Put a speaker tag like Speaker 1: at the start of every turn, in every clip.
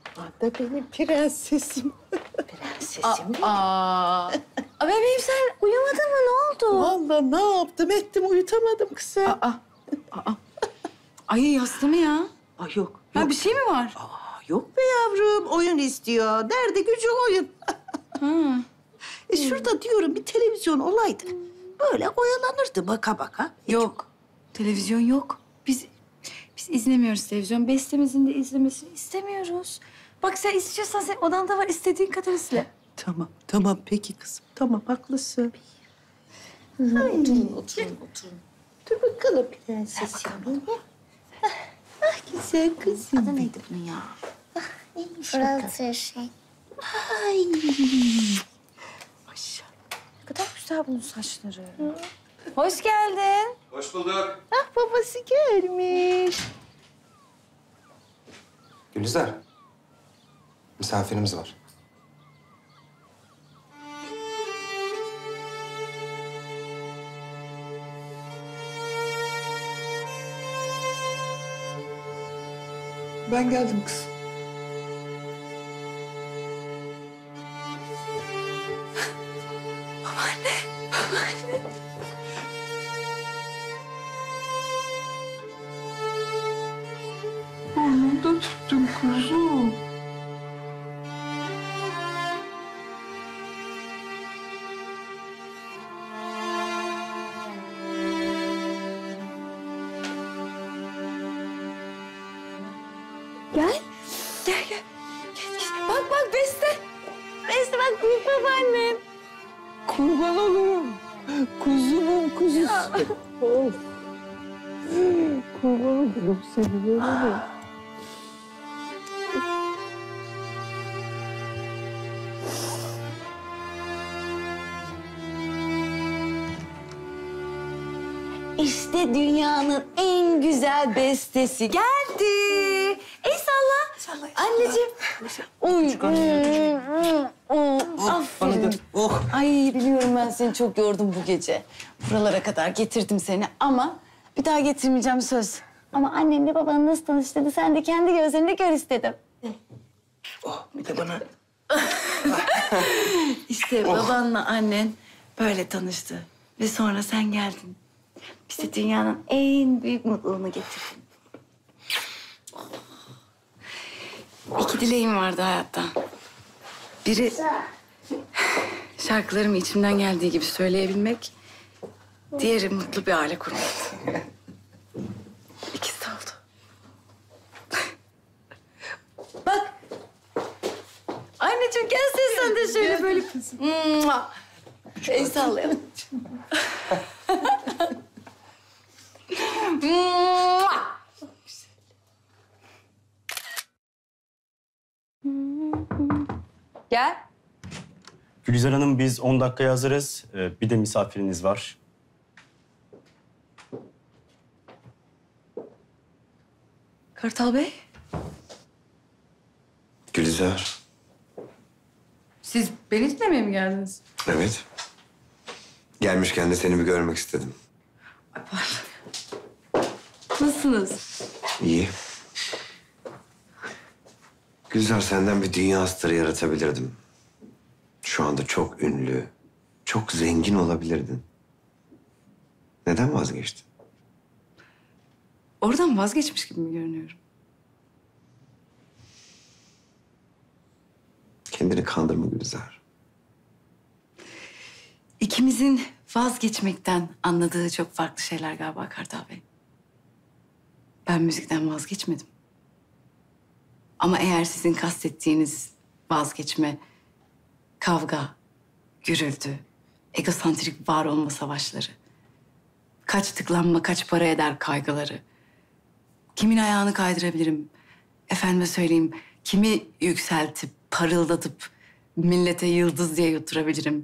Speaker 1: Da benim prensesim.
Speaker 2: Prensesim mi? Bebeğim sen uyumadın mı? Ne oldu?
Speaker 1: Vallahi ne yaptım ettim uyutamadım kızım.
Speaker 2: Ay hasta mı ya?
Speaker 1: Ay yok.
Speaker 2: Ha, bir şey mi var?
Speaker 1: Yok be yavrum oyun istiyor. Derdi gücü oyun. Şurada diyorum bir televizyon olaydı. Böyle oyalanırdı baka baka.
Speaker 2: Yok. Televizyon yok. Biz izlemiyoruz televizyon. Bestemizin de izlemesini istemiyoruz. Bak sen istiyorsan sen odanda var istediğin kadar izle.
Speaker 1: Tamam peki kızım. Tamam haklısın. Oturun. Dur bakalım prensesim benim. Ah güzel kızım.
Speaker 2: Adı neydi bunun ya?
Speaker 3: Fırlatır şey.
Speaker 1: Ay.
Speaker 2: Maşallah. Ne kadar güzel bunun saçları. Hoş geldin.
Speaker 4: Hoş bulduk.
Speaker 1: Ah babası gelmiş.
Speaker 4: Gülizar, misafirimiz var.
Speaker 5: Ben geldim kız. Burnumda tuttum kuzum.
Speaker 2: Gel. Bak Beste. Beste bak büyük babaannen.
Speaker 1: Kurban olurum. Kuzumun kuzusu. Of. Kurban olurum seni böyle.
Speaker 2: İşte dünyanın en güzel bestesi geldi. Ey salla. Anneciğim. Aferin. Ay biliyorum ben seni çok yordum bu gece. Buralara kadar getirdim seni ama bir daha getirmeyeceğim söz. Ama annenle babanı nasıl tanıştırdı sen de kendi gözlerinde gör istedim.
Speaker 5: Bir de bana.
Speaker 2: İşte babanla annen böyle tanıştı. Ve sonra sen geldin. Bize dünyanın en büyük mutluluğunu getirdin. İki dileğim vardı hayatta. Biri şarkılarımı içimden geldiği gibi söyleyebilmek. Diğeri mutlu bir aile kurmak. İkisi de oldu. Bak. Anneciğim gel sen de şöyle böyle. Mua. El sallayalım. Mua. Gel.
Speaker 6: Gülizar Hanım biz 10 dakikaya hazırız. Bir de misafiriniz var.
Speaker 2: Kartal Bey.
Speaker 4: Gülizar.
Speaker 2: Siz beni dinlemeye mi geldiniz?
Speaker 4: Evet. Gelmişken de seni bir görmek istedim.
Speaker 2: Ay pardon. Nasılsınız?
Speaker 4: İyi. Gülizar senden bir dünya starı yaratabilirdim. Şu anda çok ünlü, çok zengin olabilirdin. Neden vazgeçtin?
Speaker 2: Oradan vazgeçmiş gibi mi görünüyorum?
Speaker 4: Kendini kandırma Gülizar.
Speaker 2: İkimizin vazgeçmekten anladığı çok farklı şeyler galiba Kartal Bey. Ben müzikten vazgeçmedim. Ama eğer sizin kastettiğiniz vazgeçme, kavga, gürültü, egosantrik var olma savaşları, kaç tıklanma, kaç para eder kaygıları, kimin ayağını kaydırabilirim, efendime söyleyeyim, kimi yükseltip, parıldatıp millete yıldız diye yutturabilirim.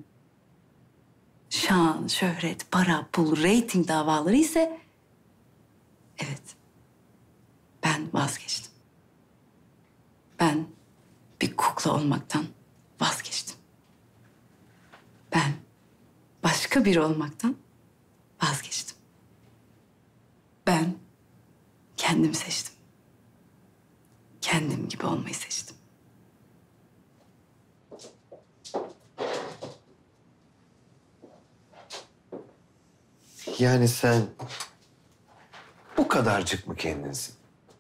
Speaker 2: Şan, şöhret, para, pul, reyting davaları ise evet, ben vazgeçtim. Ben bir kukla olmaktan vazgeçtim. Ben başka biri olmaktan vazgeçtim. Ben kendimi seçtim. Kendim gibi olmayı seçtim.
Speaker 4: Yani sen bu kadarcık mı kendinsin?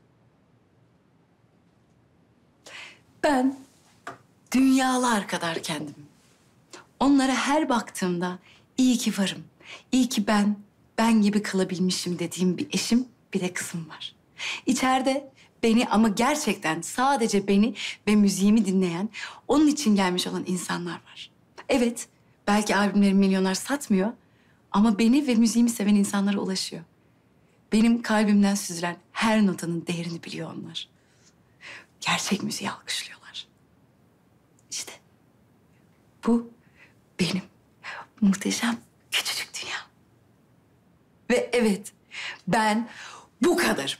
Speaker 2: Ben dünyalar kadar kendim. Onlara her baktığımda iyi ki varım. İyi ki ben gibi kalabilmişim dediğim bir eşim, bir de kızım var. İçeride beni ama gerçekten sadece beni ve müziğimi dinleyen, onun için gelmiş olan insanlar var. Evet, belki albümlerim milyonlar satmıyor ama beni ve müziğimi seven insanlara ulaşıyor. Benim kalbimden süzülen her notanın değerini biliyor onlar. Gerçek müziği alkışlıyorlar. İşte bu benim muhteşem küçücük dünya. Ve evet, ben bu kadarım.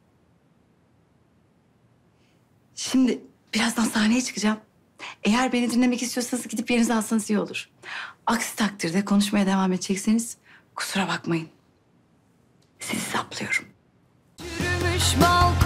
Speaker 2: Şimdi birazdan sahneye çıkacağım. Eğer beni dinlemek istiyorsanız gidip yerinizi alsanız iyi olur. Aksi takdirde konuşmaya devam edecekseniz kusura bakmayın. Sizi saplıyorum.
Speaker 7: Yürümüş balkon.